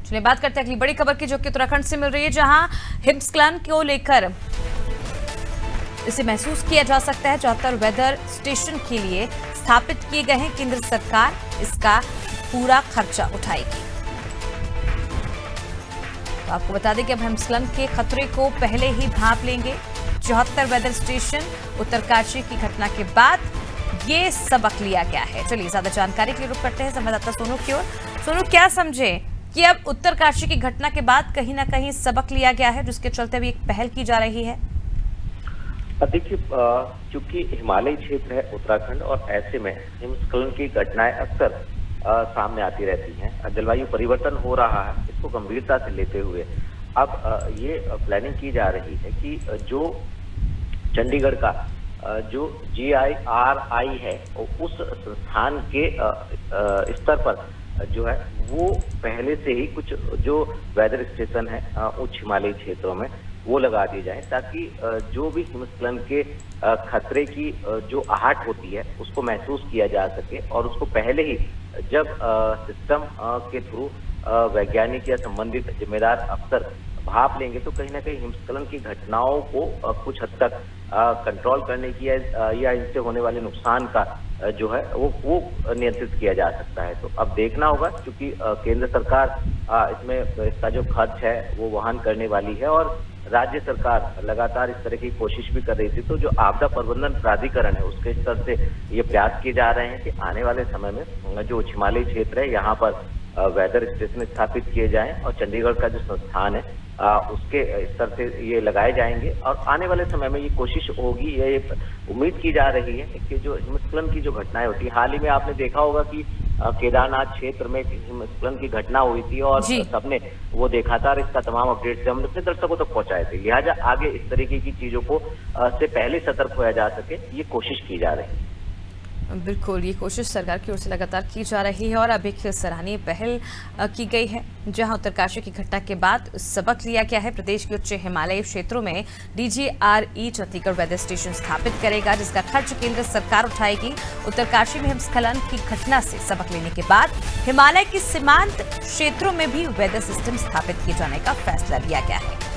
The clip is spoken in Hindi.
चलिए बात करते हैं अगली बड़ी खबर की, जो कि उत्तराखंड से मिल रही है, जहां हिमस्खलन को लेकर इसे महसूस किया जा सकता है। 74 वेदर स्टेशन के लिए स्थापित किए गए हैं। केंद्र सरकार इसका पूरा खर्चा उठाएगी। तो आपको बता दें कि अब हिमस्खलन के खतरे को पहले ही भांप लेंगे। 74 वेदर स्टेशन उत्तरकाशी की घटना के बाद ये सबक लिया गया है। चलिए ज्यादा जानकारी के लिए रुख करते हैं संवाददाता सोनू की ओर। सोनू, क्या समझे कि अब उत्तरकाशी की घटना के बाद कहीं ना कहीं सबक लिया गया है, जिसके चलते अभी एक पहल की जा रही है? देखिए, चूंकि हिमालयी क्षेत्र है उत्तराखंड और ऐसे में हिमस्खलन की घटनाएं अक्सर सामने आती रहती हैं। जलवायु परिवर्तन हो रहा है, इसको गंभीरता से लेते हुए अब ये प्लानिंग की जा रही है कि जो चंडीगढ़ का जो GIRI है उस संस्थान के स्तर पर जो है वो पहले से ही कुछ जो वेदर स्टेशन है उच्च हिमालयी क्षेत्रों में वो लगा दिए जाए, ताकि जो भी हिमस्खलन के खतरे की जो आहट होती है उसको महसूस किया जा सके और उसको पहले ही जब सिस्टम के थ्रू वैज्ञानिक या संबंधित जिम्मेदार अफसर भाप लेंगे तो कहीं ना कहीं हिमस्खलन की घटनाओं को कुछ हद तक कंट्रोल करने की या इनसे होने वाले नुकसान का जो है वो नियंत्रित किया जा सकता है। तो अब देखना होगा, क्योंकि केंद्र सरकार इसमें इसका जो खर्च है वो वहन करने वाली है और राज्य सरकार लगातार इस तरह की कोशिश भी कर रही थी। तो जो आपदा प्रबंधन प्राधिकरण है उसके स्तर से ये प्रयास किए जा रहे हैं कि आने वाले समय में जो उच्च हिमालयी क्षेत्र है यहाँ पर वेदर स्टेशन स्थापित किए जाएं और चंडीगढ़ का जो संस्थान है उसके स्तर से ये लगाए जाएंगे। और आने वाले समय में ये कोशिश होगी, ये उम्मीद की जा रही है कि जो हिमस्खलन की जो घटनाएं होती है, हाल ही में आपने देखा होगा कि केदारनाथ क्षेत्र में हिमस्खलन की घटना हुई थी और सबने वो देखा था और इसका तमाम अपडेट्स हमने अपने दर्शकों तक पहुंचाए थे। लिहाजा आगे इस तरीके की चीजों को से पहले सतर्क होया जा सके, ये कोशिश की जा रही है। बिल्कुल, ये कोशिश सरकार की ओर से लगातार की जा रही है और अब एक सराहनीय पहल की गई है, जहां उत्तरकाशी की घटना के बाद सबक लिया गया है। प्रदेश के उच्च हिमालयी क्षेत्रों में DGRE छत्तीसगढ़ वेदर स्टेशन स्थापित करेगा, जिसका खर्च केंद्र सरकार उठाएगी। उत्तरकाशी में हिमस्खलन की घटना से सबक लेने के बाद हिमालय के सीमांत क्षेत्रों में भी वेदर सिस्टम स्थापित किए जाने का फैसला लिया गया है।